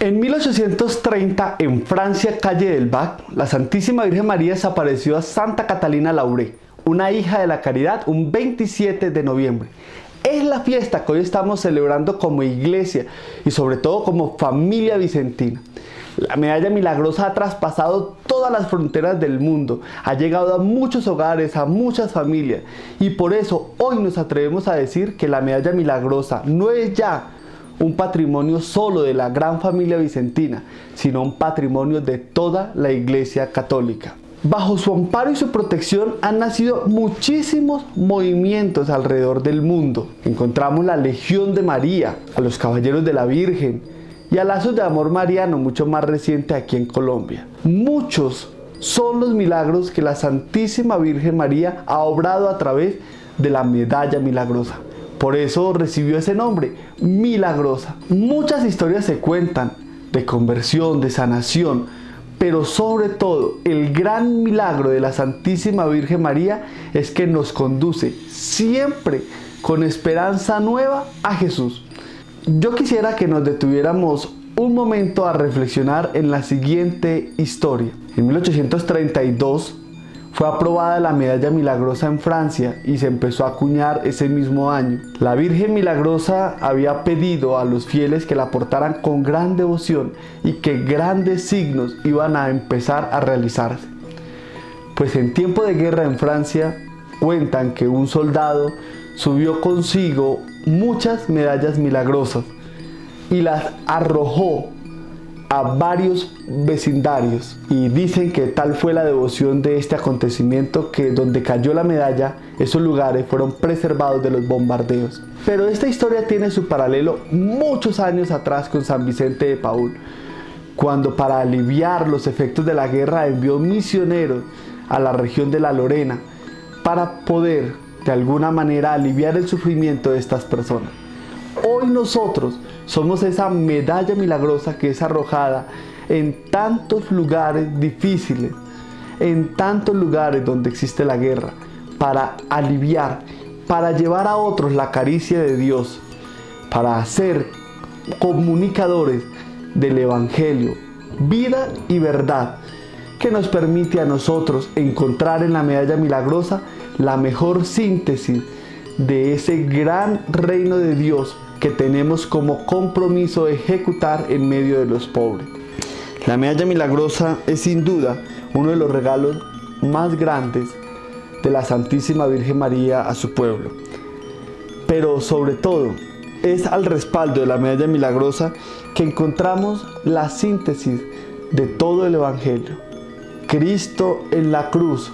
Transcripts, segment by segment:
En 1830, en Francia, calle del Bac, la Santísima Virgen María se apareció a Santa Catalina Lauré, una hija de la Caridad, un 27 de noviembre. Es la fiesta que hoy estamos celebrando como iglesia y sobre todo como familia vicentina. La medalla milagrosa ha traspasado todas las fronteras del mundo, ha llegado a muchos hogares, a muchas familias, y por eso hoy nos atrevemos a decir que la medalla milagrosa no es ya un patrimonio solo de la gran familia vicentina, sino un patrimonio de toda la Iglesia Católica. Bajo su amparo y su protección han nacido muchísimos movimientos alrededor del mundo. Encontramos la Legión de María, a los Caballeros de la Virgen y a Lazos de Amor Mariano, mucho más reciente aquí en Colombia. Muchos son los milagros que la Santísima Virgen María ha obrado a través de la medalla milagrosa. Por eso recibió ese nombre, milagrosa. Muchas historias se cuentan de conversión, de sanación, pero sobre todo el gran milagro de la Santísima Virgen María es que nos conduce siempre con esperanza nueva a Jesús. Yo quisiera que nos detuviéramos un momento a reflexionar en la siguiente historia. En 1832 fue aprobada la medalla milagrosa en Francia y se empezó a acuñar ese mismo año. La Virgen Milagrosa había pedido a los fieles que la portaran con gran devoción y que grandes signos iban a empezar a realizarse. Pues en tiempo de guerra en Francia cuentan que un soldado subió consigo muchas medallas milagrosas y las arrojó a varios vecindarios, y dicen que tal fue la devoción de este acontecimiento que donde cayó la medalla, esos lugares fueron preservados de los bombardeos. Pero esta historia tiene su paralelo muchos años atrás con San Vicente de Paúl, cuando para aliviar los efectos de la guerra envió misioneros a la región de la Lorena para poder de alguna manera aliviar el sufrimiento de estas personas. Hoy nosotros somos esa medalla milagrosa que es arrojada en tantos lugares difíciles, en tantos lugares donde existe la guerra, para aliviar, para llevar a otros la caricia de Dios, para ser comunicadores del Evangelio, vida y verdad, que nos permite a nosotros encontrar en la medalla milagrosa la mejor síntesis de ese gran reino de Dios que tenemos como compromiso ejecutar en medio de los pobres. La medalla milagrosa es sin duda uno de los regalos más grandes de la Santísima Virgen María a su pueblo. Pero sobre todo es al respaldo de la medalla milagrosa que encontramos la síntesis de todo el Evangelio. Cristo en la cruz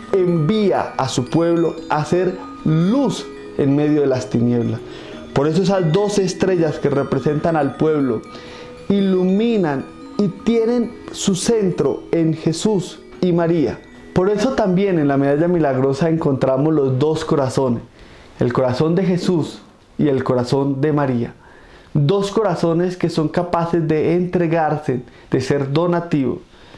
envía a su pueblo a ser luz en medio de las tinieblas. Por eso esas 12 estrellas que representan al pueblo iluminan y tienen su centro en Jesús y María. Por eso también en la medalla milagrosa encontramos los dos corazones, el corazón de Jesús y el corazón de María. Dos corazones que son capaces de entregarse, de ser donativos.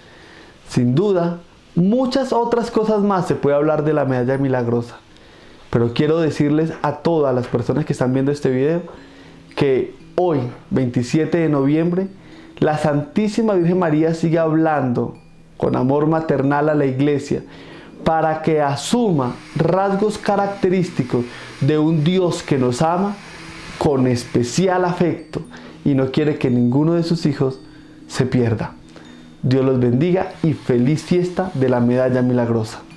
Sin duda, muchas otras cosas más se puede hablar de la medalla milagrosa. Pero quiero decirles a todas las personas que están viendo este video que hoy, 27 de noviembre, la Santísima Virgen María sigue hablando con amor maternal a la Iglesia para que asuma rasgos característicos de un Dios que nos ama con especial afecto y no quiere que ninguno de sus hijos se pierda. Dios los bendiga y feliz fiesta de la medalla milagrosa.